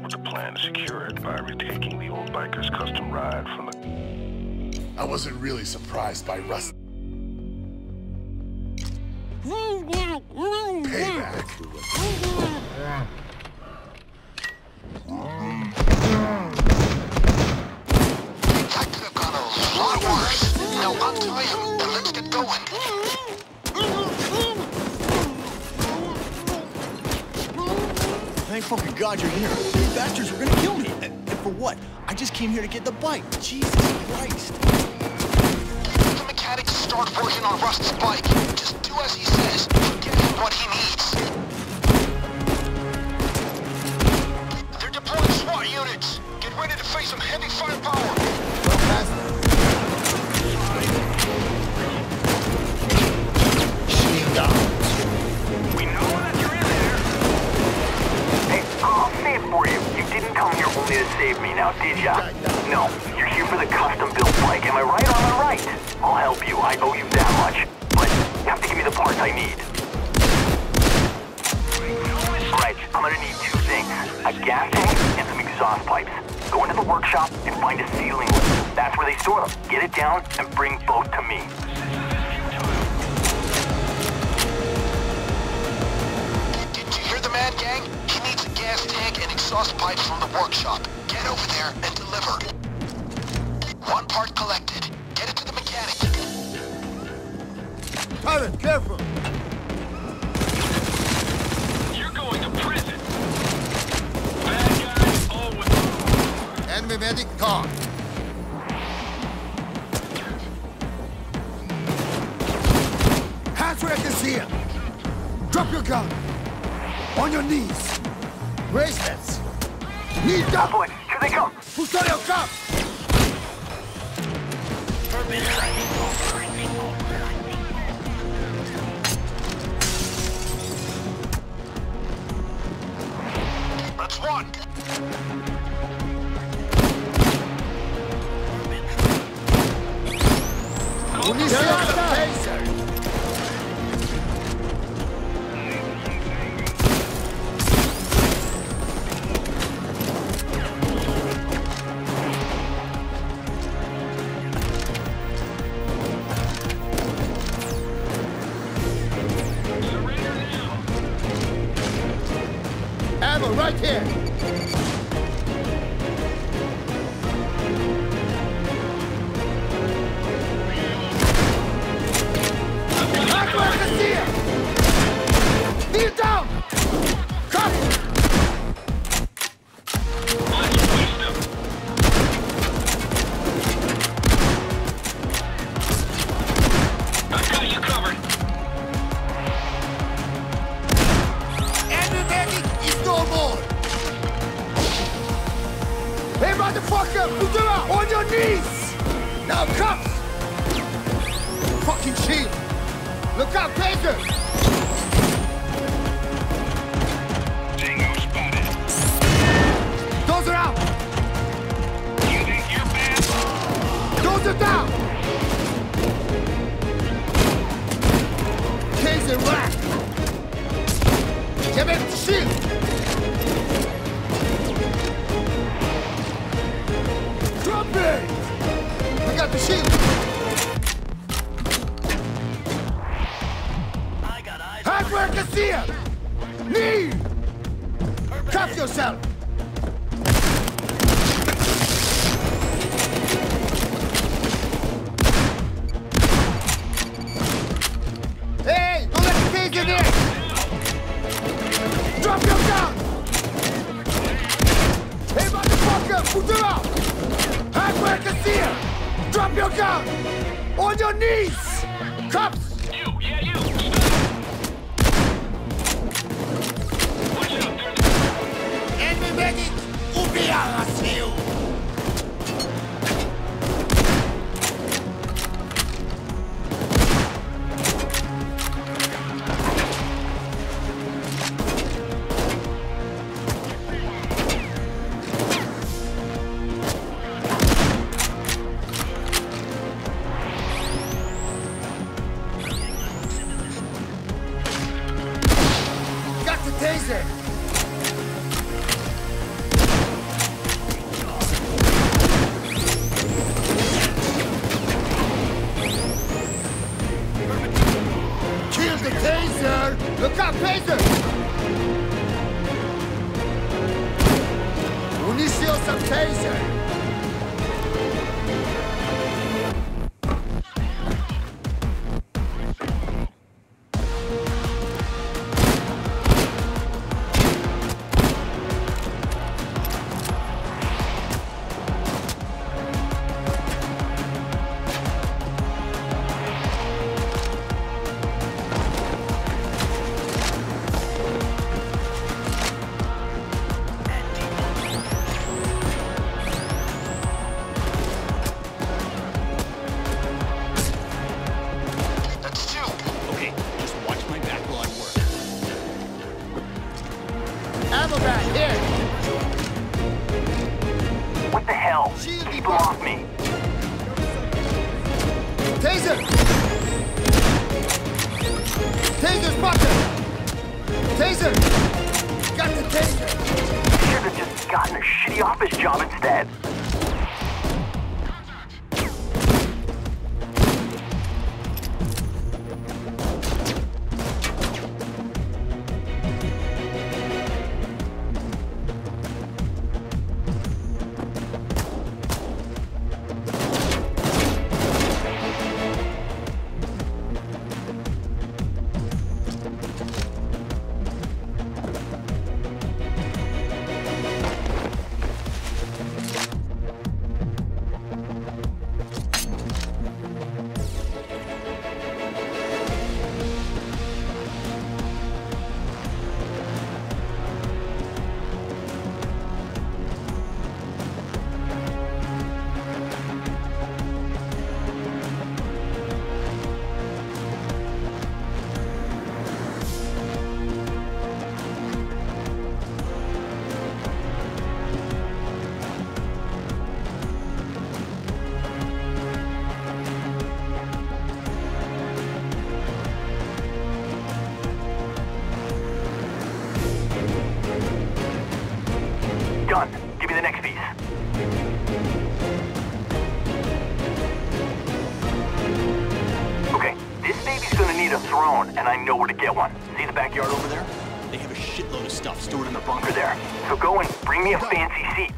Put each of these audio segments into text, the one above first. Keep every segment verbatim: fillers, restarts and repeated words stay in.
with a plan to secure it by retaking the old biker's custom ride from the... I wasn't really surprised by Rust. Payback. That could have gone a lot worse. Now untie him and let's get going. Thank fucking God you're here. These bastards were gonna kill me. And, and for what? I just came here to get the bike. Jesus Christ. The mechanics start working on Rust's bike. Just do as he says. Give him what he needs. They're deploying SWAT units. Get ready to face some heavy firepower. Well past that. Shield down. We know that you're in there! Hey, I'll say it for you. You didn't come here only to save me now, did ya? No, you're here for the custom-built bike. Am I right or am I right? I'll help you. I owe you that much. But you have to give me the parts I need. Alright, I'm gonna need two things. A gas tank and some exhaust pipes. Go into the workshop and find a sealing lift. That's where they store them. Get it down and bring both to me. Did you hear the man, gang? He needs a gas tank and exhaust pipes from the workshop. Get over there and deliver. One part collected. Get it to the mechanic. Pilot, careful. You're going to prison! Bad guys always... Enemy medic car. Hands where I can see him. Drop your gun. On your knees. Bracelets. Knee Oh down. boy, here they come. Custodio, come. That's one. Munición taser. Ammo right here. Back where I can see him. Kneel down. Come. I've got you covered! Enemy medic is no more. Hey, motherfucker! Put them out! On your knees! Now, cops! Fucking shield! Look out, taser! Tango spotted. Those are out! You think you're bad? Those are down! Taser rack! Get back to shield! Drop it! We got the shield! Hands where I can see him! Knee! Cuff yourself! Hey! Don't let the taser in! Drop your gun! Hey, motherfucker! Put her out! Hands where I can see him! Drop your gun! On your knees! Cops! You, yeah, you! Stop! Watch out, there's... Enemy medic! Убиваю! Got the taser! some taser. Ammo back here. What the hell? Shield Keep him off me. Taser! Taser's bucket! Taser! Got the taser! Should have just gotten a shitty office job instead. Done. Give me the next piece. Okay, this baby's gonna need a throne, and I know where to get one. See the backyard over there? They have a shitload of stuff stored in the Bunker there. So go and bring me a fancy seat.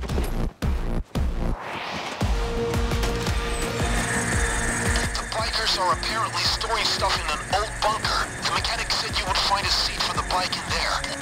The bikers are apparently storing stuff in an old bunker. The mechanic said you would find a seat for the bike in there.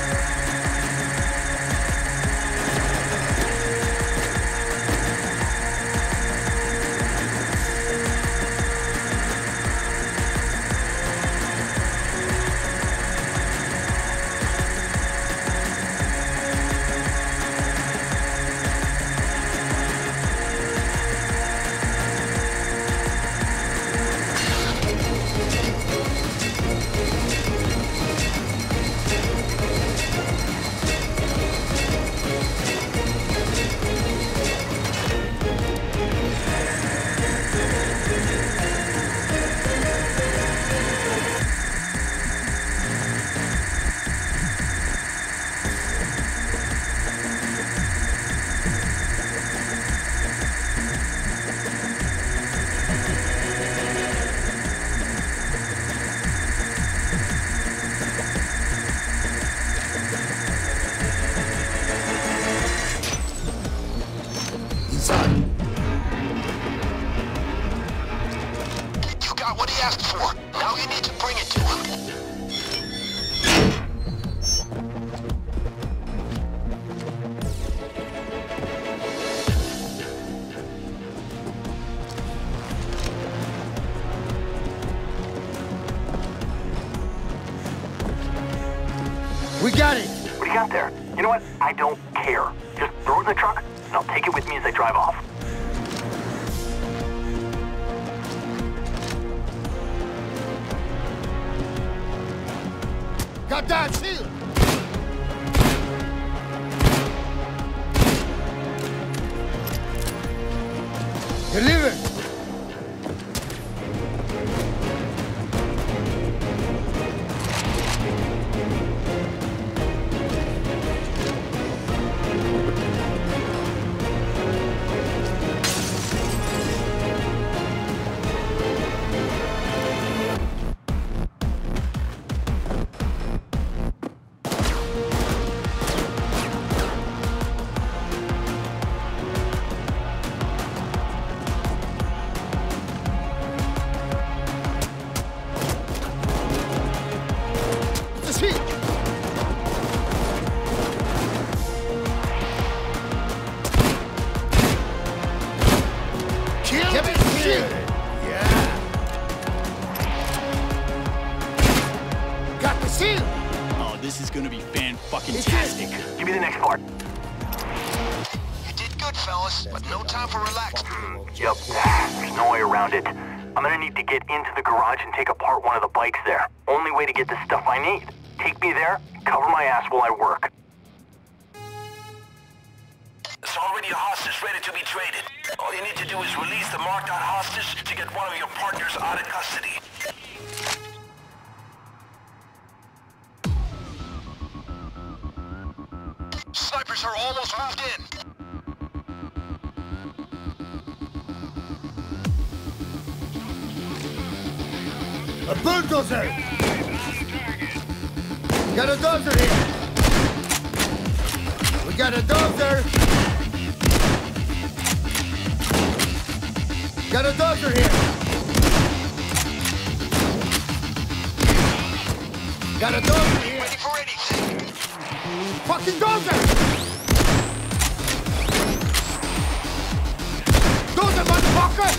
What he asked for. Now you need to bring it to him. We got it. What do you got there? You know what? I don't care. Just throw it in the truck, and I'll take it with me as I drive off. Got that shield. Deliver. Nice part. You did good, fellas, but no time for relax. Yep, there's no way around it. I'm gonna need to get into the garage and take apart one of the bikes there. Only way to get the stuff I need. Take me there, cover my ass while I work. There's already a hostage ready to be traded. All you need to do is release the marked out hostage to get one of your partners out of custody. Snipers are almost moved in. A bulldozer! Got a dozer here! We got a dozer! Got a dozer here! Got a dozer here! Ready for anything. Fucking dozer! Dozer, motherfucker!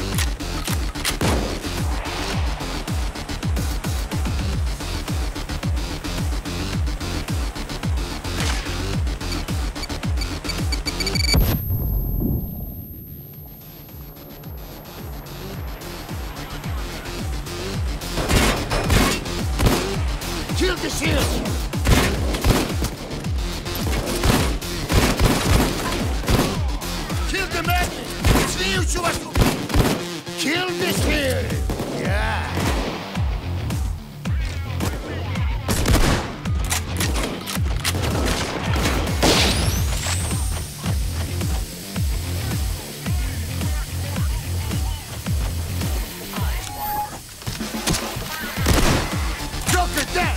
Kill the shield! Kill the man! Kill this here! Yeah! Joker dead!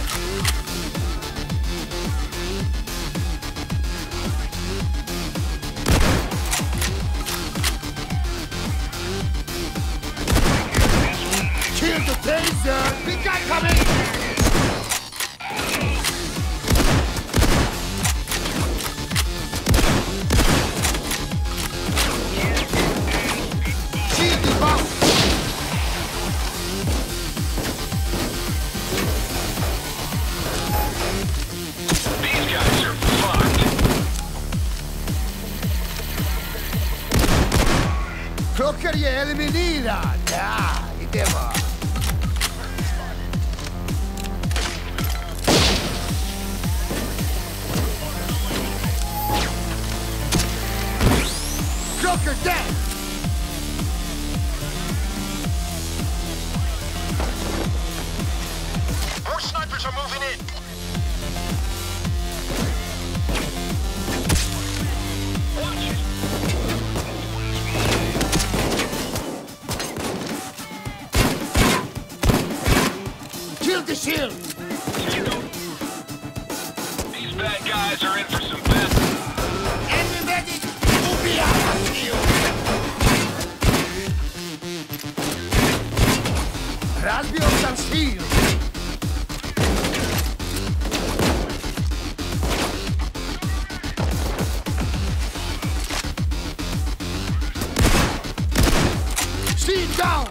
Kill the taser! Big guy coming! Shield the bomb! These guys are fucked. Cloaker je eliminerat! Ja, idemo! Cloaker dead! More snipers are moving in. Kill the shield! These bad guys are in for some business. Everybody, ubijaj shield! Razbio sam shield! Shield down!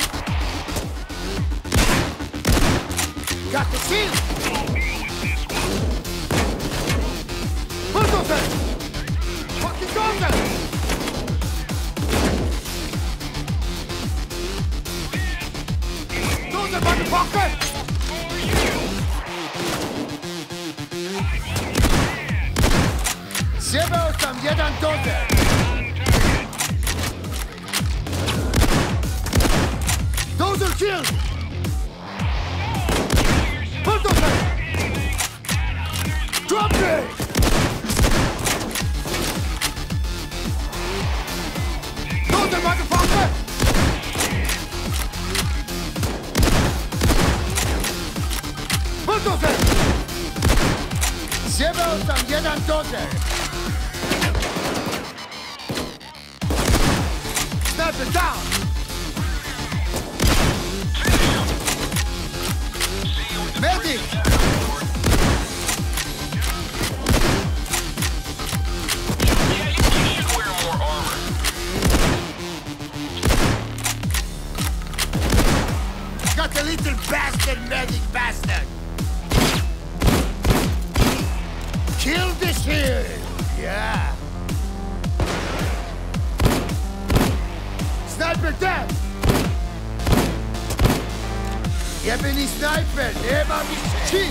Got the shield! Bulldozer! Fucking dozer! Dozer, motherfucker! Zjebał tam jeden dozer! Dozer killed! Bulldozer! Drop it! Dozer, motherfucker! Bulldozer! Zjebał tam jeden dozer! Sniper down! Medic! Yeah, you, you should wear more armor. Got a little bastard, medic bastard! Kill this here! Yeah! Sniper dead! Jebeni sniper, nema mi shit!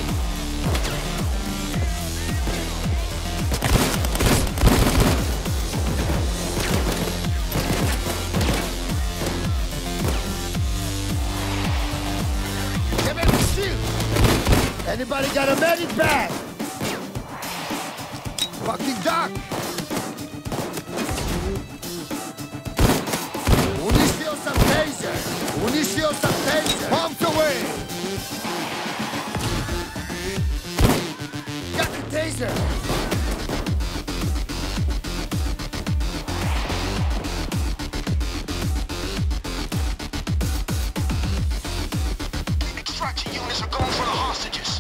Jebeni shield! Anybody got a medic bag? Fucking doc! Unisil some taser! Unisil some taser! Pumped away! Got the taser! Extraction units are going for the hostages.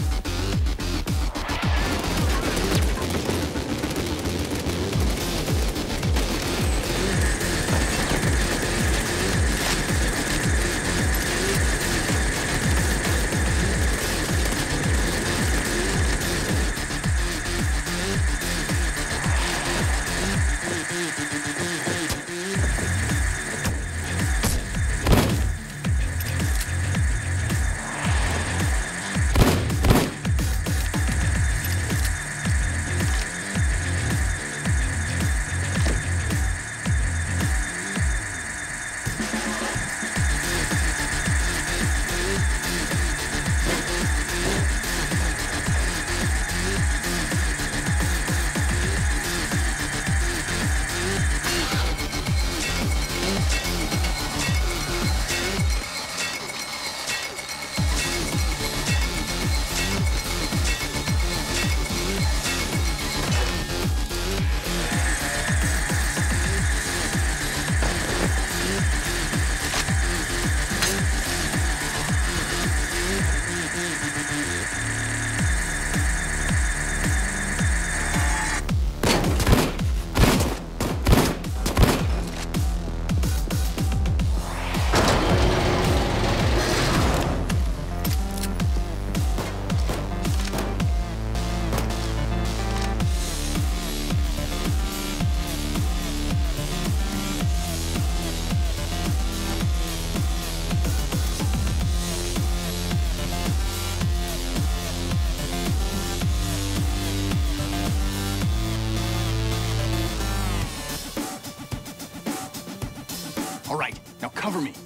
All right, now cover me.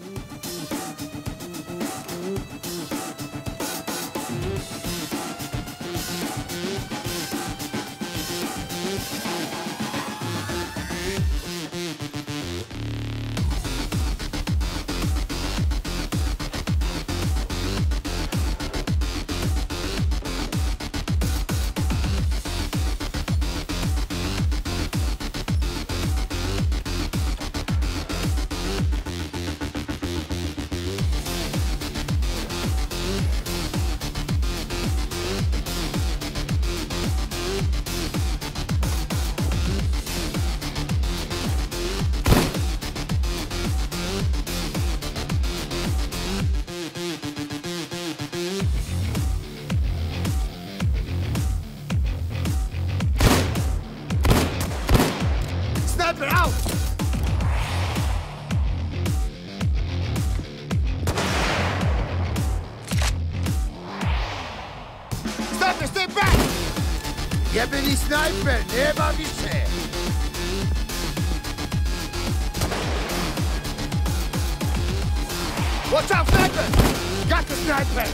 Sniper out! Sniper, stay back! Jebeni sniper, nema više! Watch out, sniper! Got the sniper!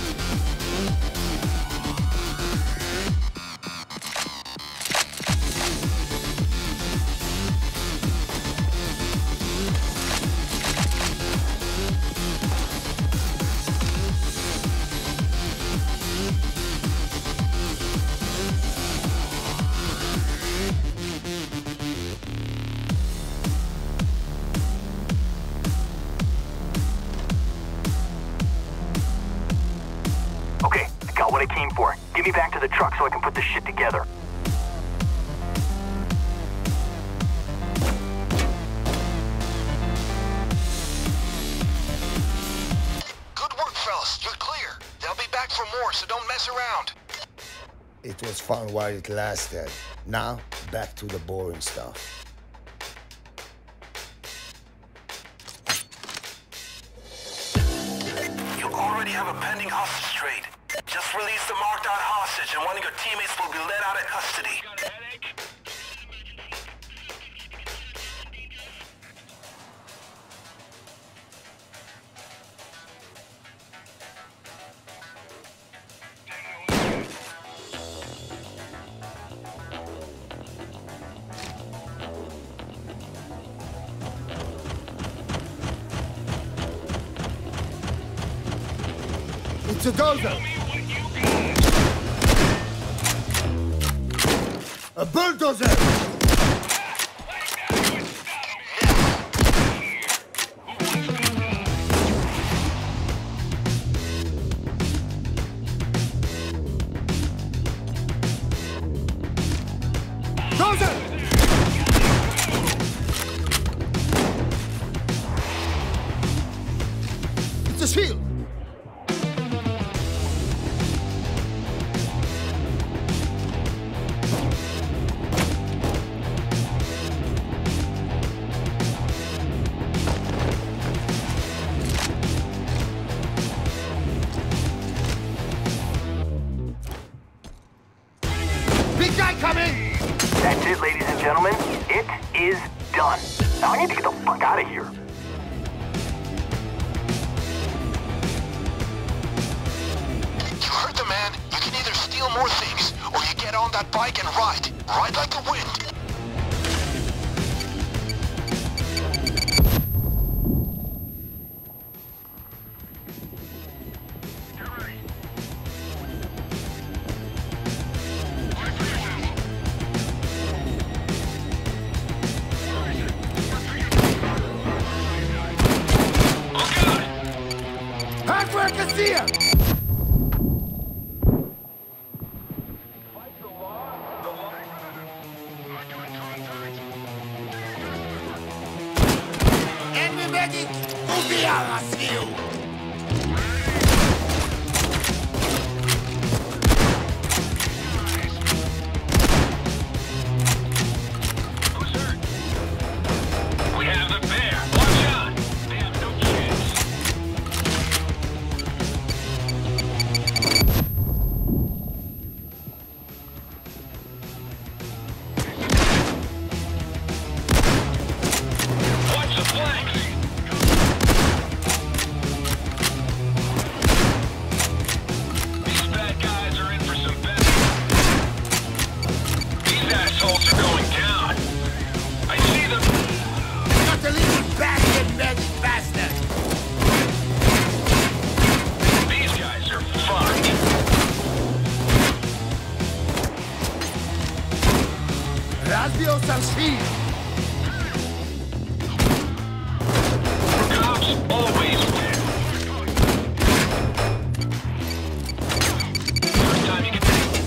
Okay, I got what I came for. Get me back to the truck so I can put this shit together. Good work, fellas. You're clear. They'll be back for more, so don't mess around. It was fun while it lasted. Now, back to the boring stuff. have a pending hostage trade. Just release the marked out hostage and one of your teammates will be let out of custody. It's a dozer! A bulldozer! Dozer! It's a shield! Big guy coming! That's it, ladies and gentlemen. It is done. Now I need to get the fuck out of here. You heard the man. You can either steal more things, or you get on that bike and ride. Ride like the wind. Handwork is here! Enemy medic! Ubijała sił! We have the bear. Watch out. They have no chance. Watch the flanks. These bad guys are in for some better. These assholes are going down. I see them. Got the little bastard medic bastard! These guys are fucked. Razbio some shield! Cops always win. First time you can take.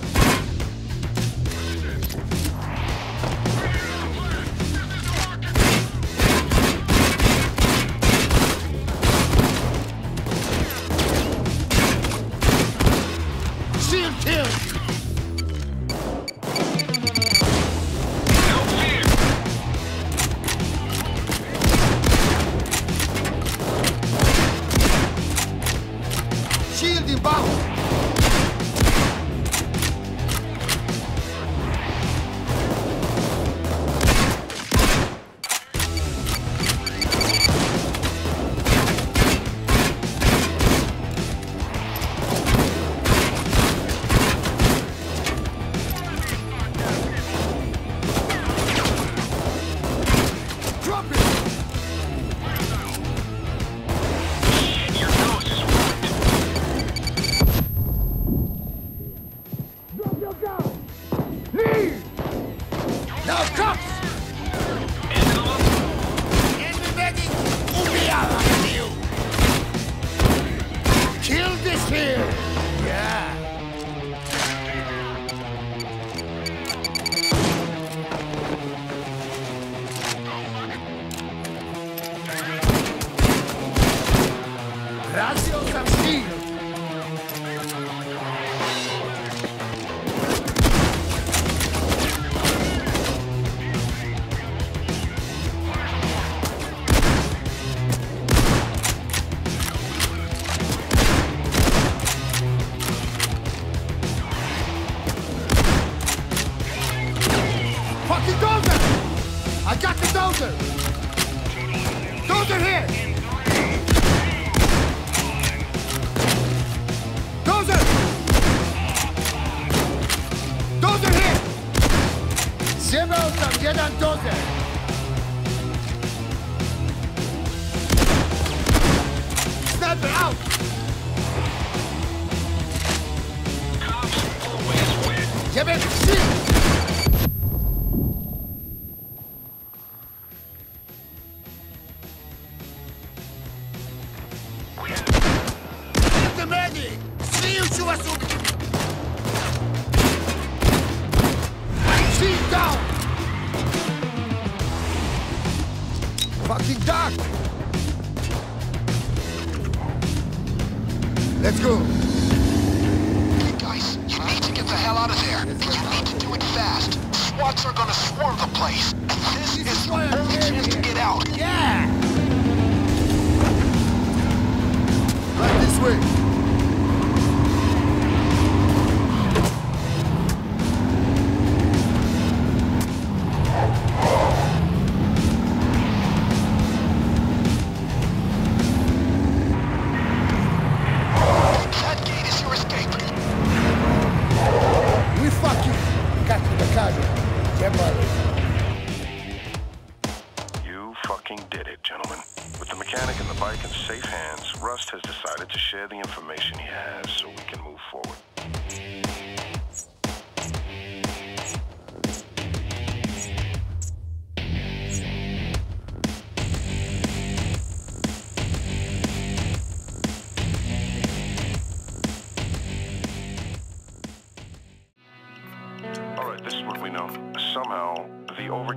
Shield killed! No fear. Shield inbound! Drop it! Your nose is ruined. Drop your gun! Leave! Now cops! End of them. Enemy medic! Ubijała sił! Kill this here! Yeah! Razio some shield! I got the dozer! Dozer here! Dozer! Dozer here! Zero tam jeden dozer! Sniper out! Give it shit! Fucking dark! Let's go! Hey guys, you need to get the hell out of there. And you need to do it fast. SWATs are gonna swarm the place. And this, this is your only chance to get out. Yeah! Right this way. You fucking did it, gentlemen. With the mechanic and the bike in safe hands, Rust has decided to share the information he has so we can move forward. All right, this is what we know. Somehow, the over...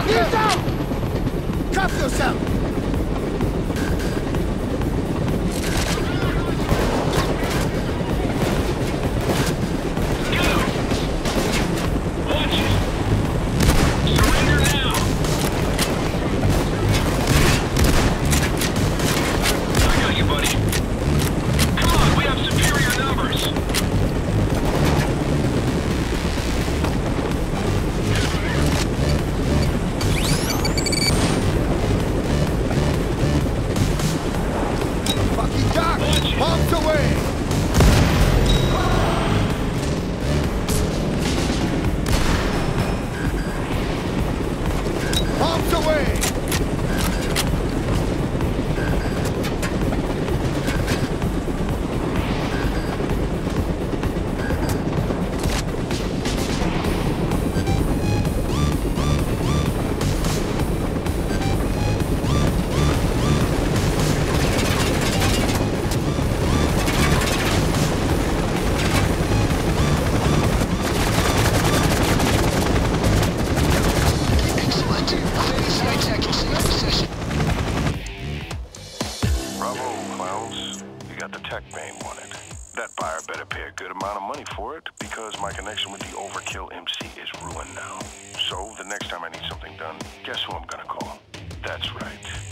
Get down! Cuff yourself! That buyer better pay a good amount of money for it, because my connection with the Overkill M C is ruined now. So the next time I need something done, guess who I'm gonna call? That's right.